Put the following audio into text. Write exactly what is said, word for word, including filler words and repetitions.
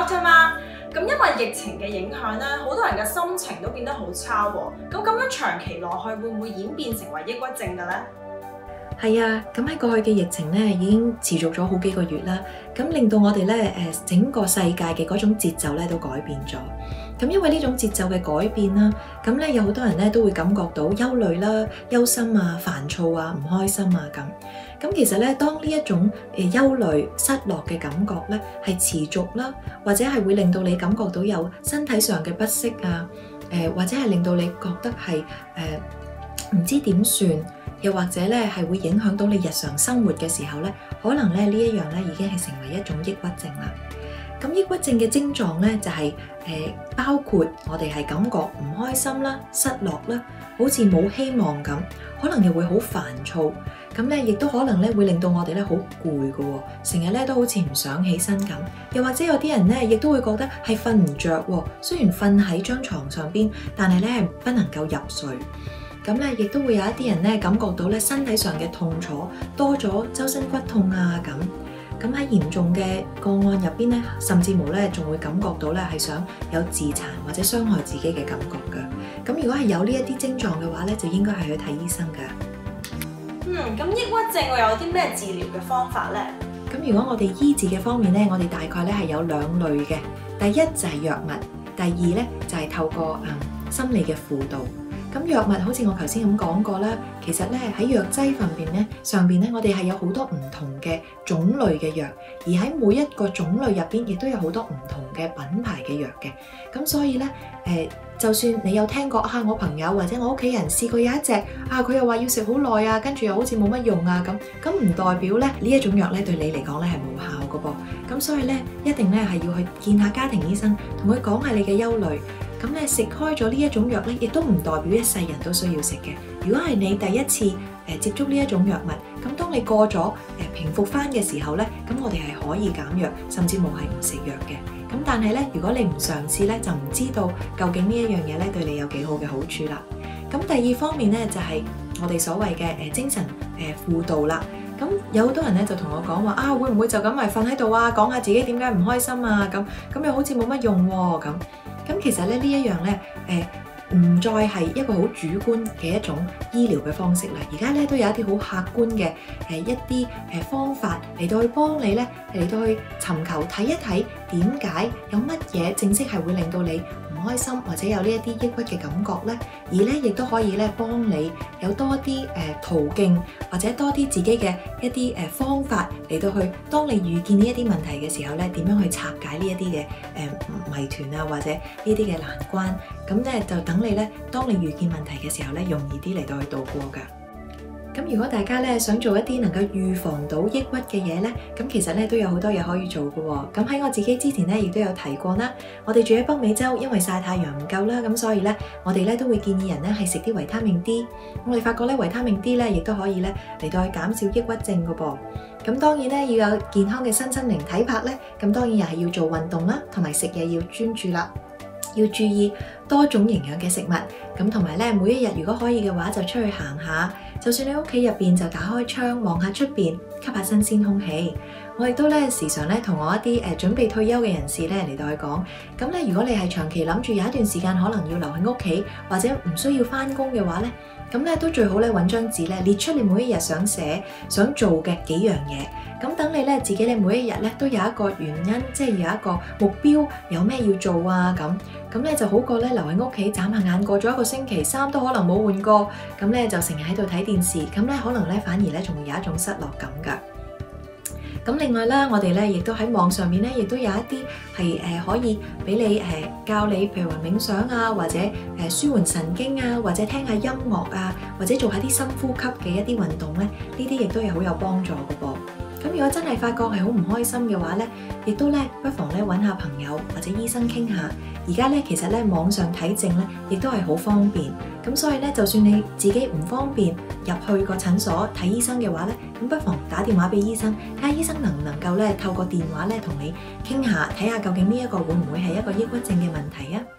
Doctor Ma。咁因為疫情嘅影響咧，好多人嘅心情都變得好差喎。咁咁樣長期落去，會唔會演變成為抑鬱症嘅咧？ 係啊，咁喺過去嘅疫情咧已經持續咗好幾個月啦，咁令到我哋咧誒整個世界嘅嗰種節奏咧都改變咗。咁因為呢種節奏嘅改變啦，咁咧有好多人咧都會感覺到憂慮啦、憂心啊、煩躁啊、唔開心啊咁。咁其實咧，當呢一種誒憂慮、失落嘅感覺咧係持續啦，或者係會令到你感覺到有身體上嘅不適啊，誒或者係令到你覺得係誒唔知點算。又或者咧係會影響到你日常生活嘅時候咧，可能咧呢一樣咧已經係成為一種抑鬱症啦。咁抑鬱症嘅症狀咧就係、是、誒包括我哋係感覺唔開心啦、失落啦，好似冇希望咁，可能又會好煩躁。咁咧亦都可能咧會令到我哋咧好攰㗎喎，成日咧都好似唔想起身咁。又或者有啲人咧亦都會覺得係瞓唔着喎，雖然瞓喺張床上邊，但係咧係不能夠入睡。咁咧，亦都會有一啲人咧感覺到咧身體上嘅痛楚多咗，周身骨痛啊咁。咁喺嚴重嘅個案入邊咧，甚至乎咧仲會感覺到咧係想有自殘或者傷害自己嘅感覺㗎。咁如果係有呢一啲症狀嘅話咧，就應該係去睇醫生㗎。 嗯，咁抑鬱症會有啲咩治療嘅方法咧？ 咁如果我哋醫治嘅方面咧，我哋大概咧係有兩類嘅。第一就係藥物，第二咧就係透過嗯心理嘅輔導。咁藥物好似我頭先咁講過啦，其實咧喺藥劑方面咧上邊咧，我哋係有好多唔同嘅種類嘅藥，而喺每一個種類入邊，亦都有好多唔同嘅品牌嘅藥嘅。咁所以咧，誒、呃，就算你有聽過啊，我朋友或者我屋企人試過有一隻啊，佢又話要食好耐啊，跟住又好似冇乜用啊咁，咁唔代表咧呢一種藥咧對你嚟講咧係無效㗎噃。咁所以咧，一定咧係要去見下家庭醫生，同佢講下你嘅憂慮。咁咧食開咗呢一種藥咧，亦都唔代表一世人都需要食嘅。如果係你第一次誒接觸呢一種藥物，咁當你過咗誒平復翻嘅時候咧，咁我哋係可以減藥，甚至乎係唔食藥嘅。咁但係咧，如果你唔嘗試咧，就唔知道究竟呢一樣嘢咧對你有幾好嘅好處啦。咁第二方面咧就係我哋所謂嘅誒精神誒輔導啦。咁有好多人咧就同我講話啊，會唔會就咁咪瞓喺度啊，講下自己點解唔開心啊？咁咁又好似冇乜用喎咁。咁其實咧呢一樣咧，誒唔再係一個好主觀嘅一種醫療嘅方式啦。而家咧都有一啲好客觀嘅誒一啲誒方法嚟到去幫你咧嚟到去尋求睇一睇點解有乜嘢正式係會令到你唔開心或者有呢一啲抑鬱嘅感覺咧，而咧亦都可以咧幫你有多啲誒途徑或者多啲自己嘅一啲誒方法嚟到去，當你遇見呢一啲問題嘅時候咧，點樣去拆解呢一啲嘅誒謎團啊，或者呢啲嘅難關，咁咧就等你咧，當你遇見問題嘅時候咧，容易啲嚟到去度過㗎。咁如果大家咧想做一啲能夠預防到抑鬱嘅嘢咧，咁其實咧都有好多嘢可以做嘅喎。咁喺我自己之前咧亦都有提過啦。我哋住喺北美洲，因為曬太陽唔夠啦，咁所以咧我哋咧都會建議人咧係食啲維他命 D。我哋發覺咧維他命 D 咧亦都可以咧嚟到去減少抑鬱症嘅噃。咁當然咧要有健康嘅身心靈體魄咧，咁當然又係要做運動啦，同埋食嘢要專注啦。要注意多種營養嘅食物，咁同埋咧每一日如果可以嘅話就出去行下，就算你屋企入邊就打開窗望下出邊，吸下新鮮空氣。我亦都咧時常咧同我一啲誒、呃、準備退休嘅人士咧嚟到去講，咁咧如果你係長期諗住有一段時間可能要留喺屋企，或者唔需要返工嘅話咧，咁咧都最好咧揾張紙咧列出你每一日想寫想做嘅幾樣嘢。咁等你咧自己咧每一日咧都有一個原因，即係有一個目標，有咩要做啊咁，咁咧就好過咧留喺屋企眨下眼過咗一個星期，衫都可能冇換過，咁咧就成日喺度睇電視，咁咧可能咧反而咧仲會有一種失落感㗎。咁另外啦，我哋咧亦都喺網上面咧，亦都有一啲係誒可以俾你誒、呃、教你，譬如話冥想啊，或者誒、呃、舒緩神經啊，或者聽下音樂啊，或者做下啲深呼吸嘅一啲運動咧，呢啲亦都係好有幫助嘅噃。咁如果真係發覺係好唔開心嘅話咧，亦都咧不妨咧揾下朋友或者醫生傾下。而家咧其實咧網上睇症咧，亦都係好方便。咁所以咧，就算你自己唔方便入去個診所睇醫生嘅話咧，咁不妨打電話俾醫生，睇下醫生能唔能夠咧透過電話咧同你傾下，睇下究竟呢一個會唔會係一個抑鬱症嘅問題啊？